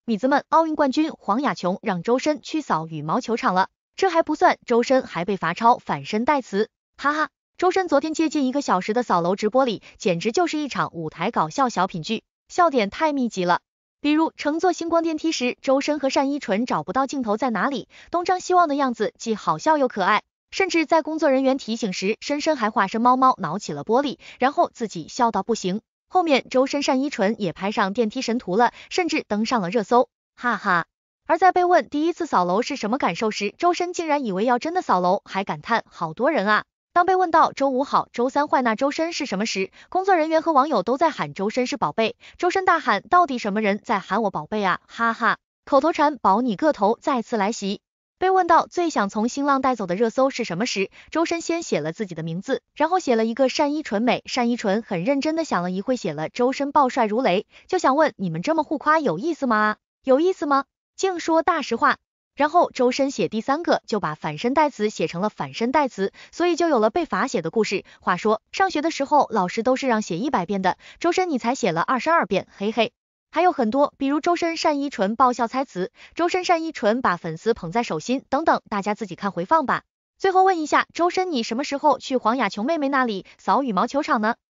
米子们，奥运冠军黄雅琼让周深去扫羽毛球场了。这还不算，周深还被罚抄反身代词，哈哈。周深昨天接近1个小时的扫楼直播里，简直就是一场舞台搞笑小品剧，笑点太密集了。比如乘坐星光电梯时，周深和单依纯找不到镜头在哪里，东张西望的样子既好笑又可爱。甚至在工作人员提醒时，深深还化身猫猫挠起了玻璃，然后自己笑到不行。后面周深单依纯也拍上电梯神图了，甚至登上了热搜，哈哈。而在被问第一次扫楼是什么感受时，周深竟然以为要真的扫楼，还感叹好多人啊。当被问到周五好周三坏那周深是什么时，工作人员和网友都在喊周深是宝贝，周深大喊到底什么人在喊我宝贝啊，哈哈。口头禅保你个头再次来袭。被问到最想从新浪带走的热搜是什么时，周深先写了自己的名字，然后写了一个单依纯美，单依纯很认真的想了一会，写了周深暴帅如雷，就想问你们这么互夸有意思吗？有意思吗？净说大实话。然后周深写第3个就把反身代词写成了反身代词，所以就有了被罚写的故事。话说上学的时候老师都是让写100遍的，周深你才写了22遍，嘿嘿。还有很多，比如周深单依纯爆笑猜词，周深单依纯把粉丝捧在手心等等，大家自己看回放吧。最后问一下，周深你什么时候去黄雅琼妹妹那里扫羽毛球场呢？